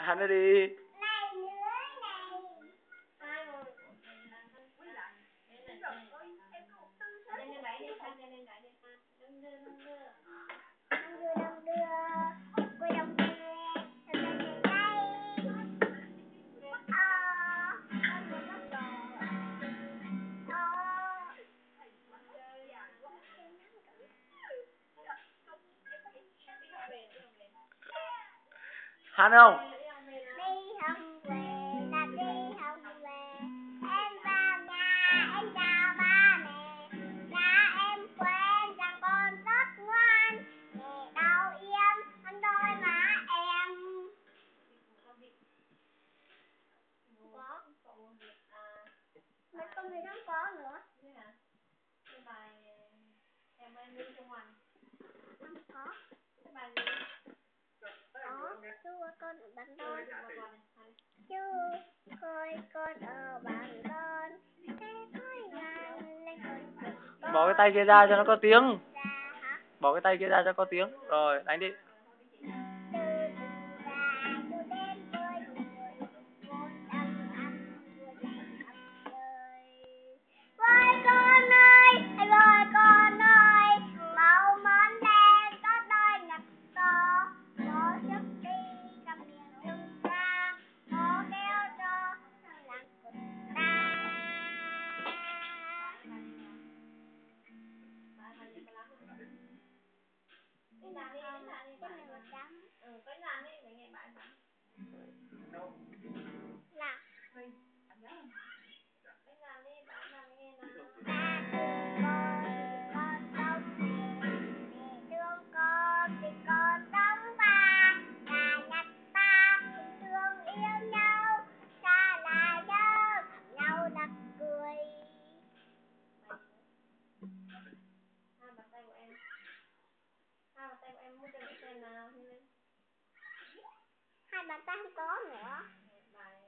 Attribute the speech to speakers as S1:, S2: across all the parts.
S1: Hát nó đi. Hát không?
S2: Đi không về là đi không về, em vào nhà em chào ba mẹ, là em quen rằng con rất ngoan, mẹ đau yên ăn đôi má em. Có. Mấy con thì không có nữa. Cái bài em đi trong ngoài. Không có. Cái bài gì? Có, chú ơi con ở bàn con. Chú ơi con ở bàn con. Thế khói ngàn lên con.
S1: Bỏ cái tay kia ra cho nó có tiếng.
S2: Ra hả?
S1: Bỏ cái tay kia ra cho có tiếng. Rồi, đánh đi.
S2: Voi con ơi, voi con ơi, mau món đen có đôi ngực to, có sức đi cầm miệng trùng ra, có kéo cho lặng của ta. Cái này một trăm. Cái làm đi để nghe bạn bạn. Là. Cái làm đi bạn làm nghe nào. Ba thương con sống mẹ thương con thì con sống ba, là nhặt ta cùng thương yêu nhau, xa là nhớ nhau nặc cười. Hai bàn tay của em. Hai bàn tay của em muốn cho mẹ xem nào. Hai bàn tay không có nữa. Bài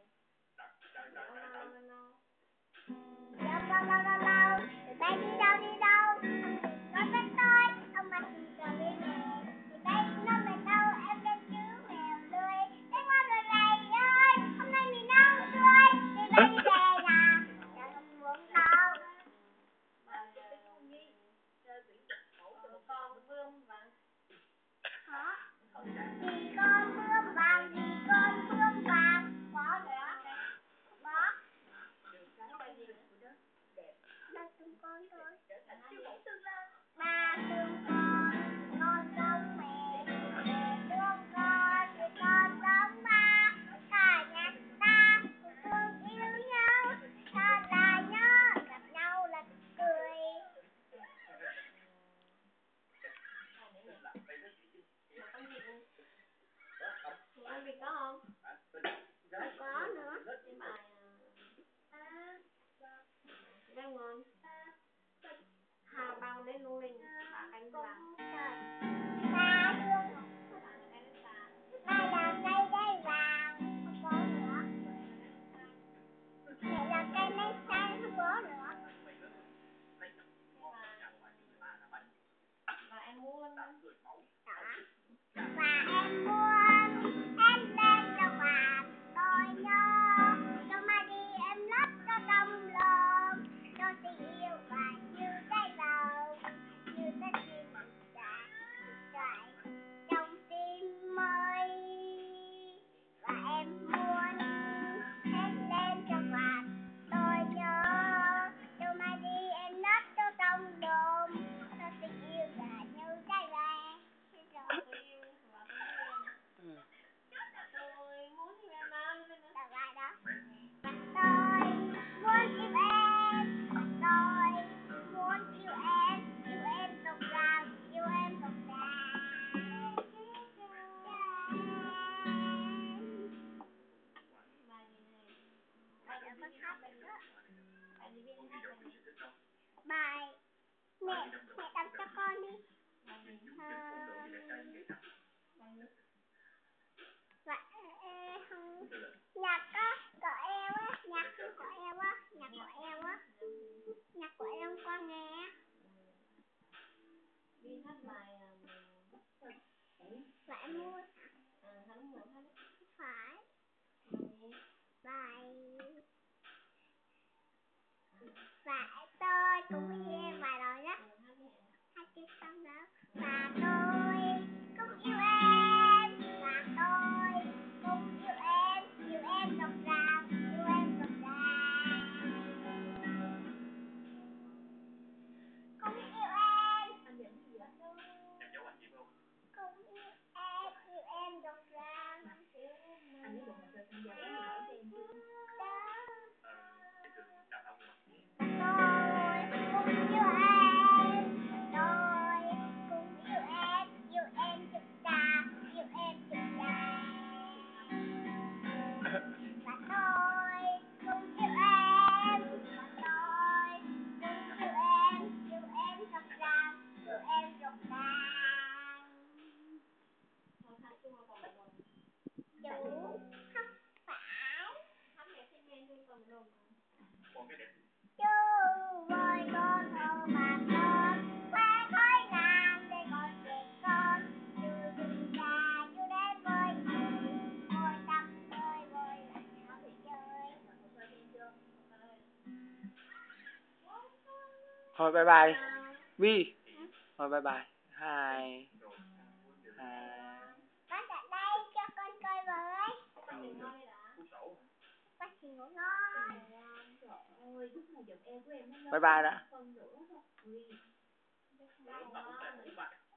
S2: lâu từ tay đi đâu nói với tôi ông mặt cờ bên này từ tay nó về đâu em lên chứ mèo lười thế ngoan rồi này ơi hôm nay mình nấu tươi đi về nhà chẳng không muốn đâu. Con bươm vàng hả? Vì con bươm vàng có nữa đó. Ba thương con thôi. Ba thương con giống mẹ, mẹ thương con thì con giống ba, cả nhà ta cùng thương yêu nhau, ta là nhớ gặp nhau là cười. Ăn vịt có không? Không có nữa. Cái bài ngon. Hà bao lên luôn mình ba cánh vàng. Ba thương. Ba là cây đay vàng không có nữa. Mẹ là cây nấy xanh không có nữa. Và em muốn đó. Và em muốn em lên cho quạt tôi nhớ cho mai đi em lấp cho trong lòng cho tình yêu và như trái lòng như trái tim đã trải trong tim mới. Và em muốn em lên cho quạt tôi nhớ cho mai đi em lấp cho trong lòng cho tình yêu và như trái vàng. Tôi muốn yêu em đó. Và tôi muốn yêu em. Tôi muốn yêu em rộn ràng, yêu em rộn ràng. Bài đó con hát được đó. Bài mẹ đọc cho con đi. Nhạc á, cỡ eo á, nhạc cỡ eo á, nhạc cỡ eo á, nhạc cỡ eo con nghe. Đi hát bài và em mua. Phải.
S1: Thôi bye bye Vi. Thôi bye bye. Hai.
S2: Bác ở đây cho con coi với. Bác chỉ ngủ ngon.
S1: Bye bye đã.